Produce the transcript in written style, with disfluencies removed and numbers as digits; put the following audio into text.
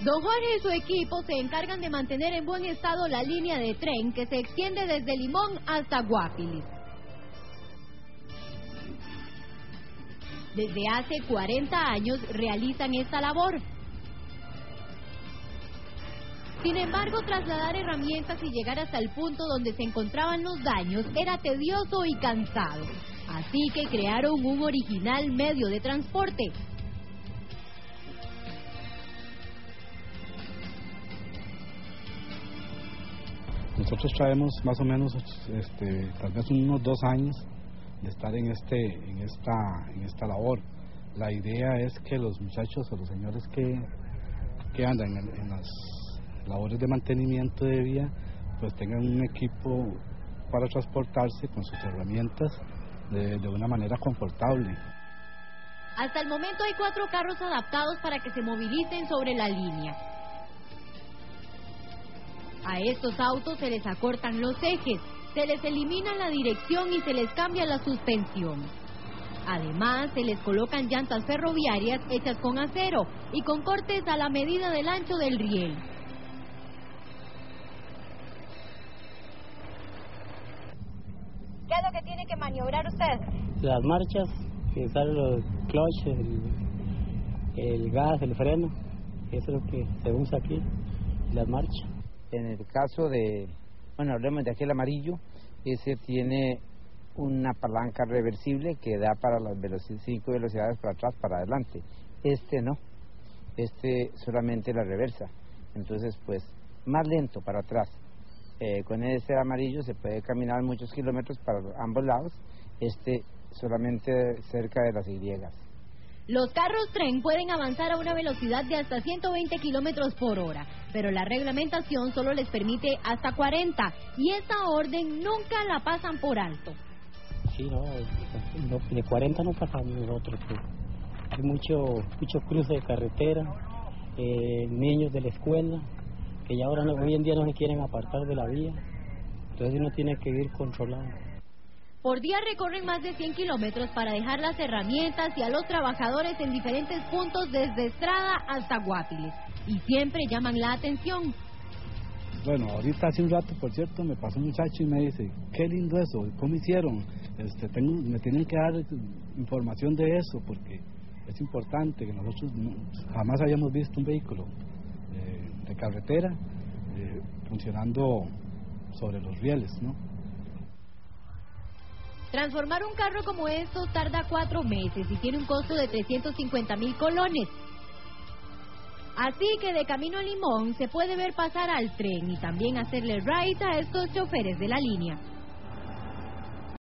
Don Jorge y su equipo se encargan de mantener en buen estado la línea de tren que se extiende desde Limón hasta Guapiles. Desde hace 40 años realizan esta labor. Sin embargo, trasladar herramientas y llegar hasta el punto donde se encontraban los daños era tedioso y cansado. Así que crearon un original medio de transporte. Nosotros traemos más o menos tal vez unos 2 años de estar en esta labor. La idea es que los muchachos o los señores que andan en las labores de mantenimiento de vía pues tengan un equipo para transportarse con sus herramientas de una manera confortable. Hasta el momento hay 4 carros adaptados para que se movilicen sobre la línea. A estos autos se les acortan los ejes, se les elimina la dirección y se les cambia la suspensión. Además, se les colocan llantas ferroviarias hechas con acero y con cortes a la medida del ancho del riel. ¿Qué es lo que tiene que maniobrar usted? Las marchas, que salen los clutch, el gas, el freno, eso es lo que se usa aquí, las marchas. En el caso de, hablemos de aquel amarillo, ese tiene una palanca reversible que da para las 5 velocidades para atrás, para adelante. Este no, este solamente la reversa, entonces pues más lento para atrás. Con ese amarillo se puede caminar muchos kilómetros para ambos lados, este solamente cerca de las Y. Los carros tren pueden avanzar a una velocidad de hasta 120 kilómetros por hora, pero la reglamentación solo les permite hasta 40, y esta orden nunca la pasan por alto. Sí, no, de 40 no pasamos nosotros, pues. Hay mucho cruce de carretera, niños de la escuela, que ya ahora hoy en día no se quieren apartar de la vía, entonces uno tiene que ir controlado. Por día recorren más de 100 kilómetros para dejar las herramientas y a los trabajadores en diferentes puntos desde Estrada hasta Guapiles, y siempre llaman la atención. Bueno, ahorita hace un rato, por cierto, me pasó un muchacho y me dice, qué lindo eso, ¿cómo hicieron? Me tienen que dar información de eso, porque es importante que nosotros jamás hayamos visto un vehículo de carretera funcionando sobre los rieles, ¿no? Transformar un carro como estos tarda 4 meses y tiene un costo de 350,000 colones. Así que de camino a Limón se puede ver pasar al tren y también hacerle ride a estos choferes de la línea.